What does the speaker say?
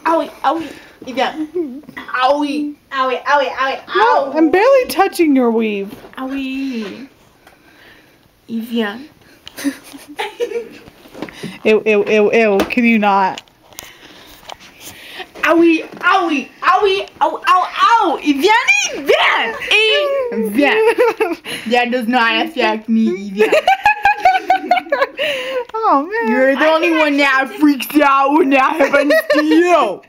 Owee, Owee, Evian. Owee, Owee, Owee, Owee, No, I'm barely touching your weave. Owee, Evian. Ew, ew, ew, ew. Can you not? Owee, Owee, Owee, ow, ow, ow. Evian, Evian. Evian. That does not affect me, Evian. Oh, man. You're the only one that freaks out when that happens to you.